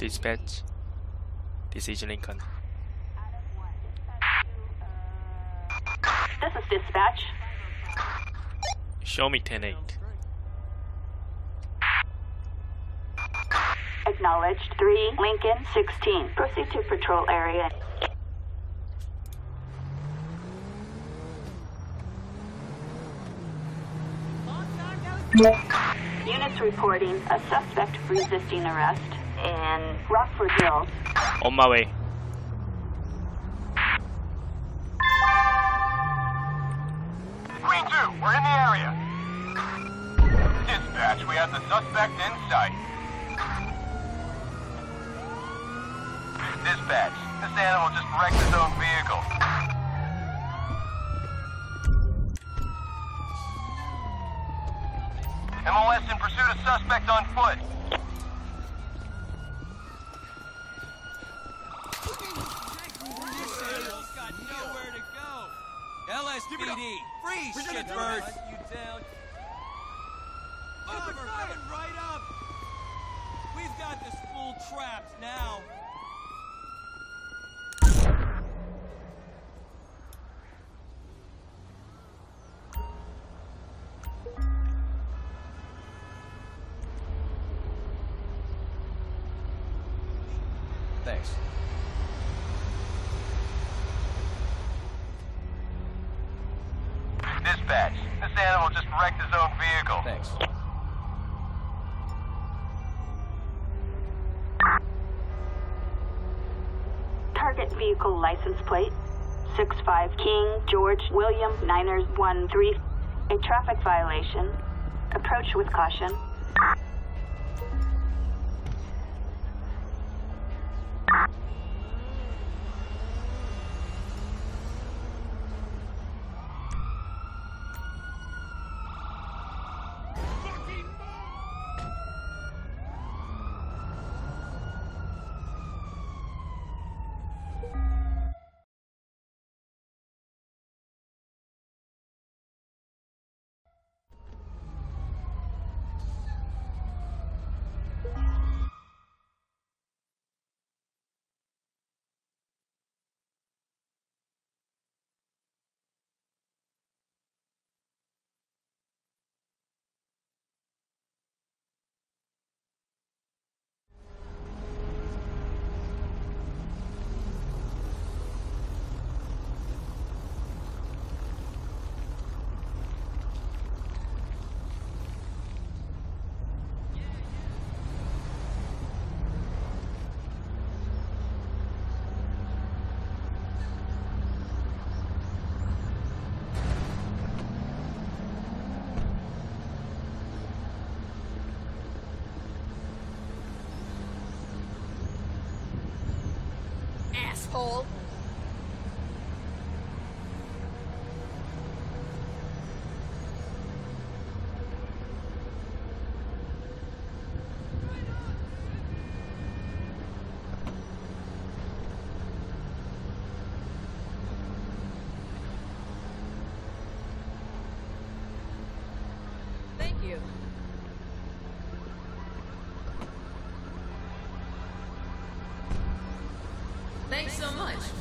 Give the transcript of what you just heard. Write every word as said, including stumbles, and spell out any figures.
Dispatch. This is Lincoln. This is dispatch. Show me ten eight. Acknowledged. three Lincoln sixteen. Proceed to patrol area. Units reporting a suspect resisting arrest in Rockford Hills. On my way. Green two, we're in the area. Dispatch, we have the suspect in sight. Dispatch, this animal just wrecked his own vehicle. M O S in pursuit of suspect on foot. This animal's got nowhere to go. L S P D, freeze, shitbird. You down. Over, coming right up. We've got this fool trapped now. Thanks. Dispatch, this animal just wrecked his own vehicle. Thanks. Target vehicle license plate six five King George William Niners one three. A traffic violation. Approach with caution. Asshole! Thank you. Thanks so much.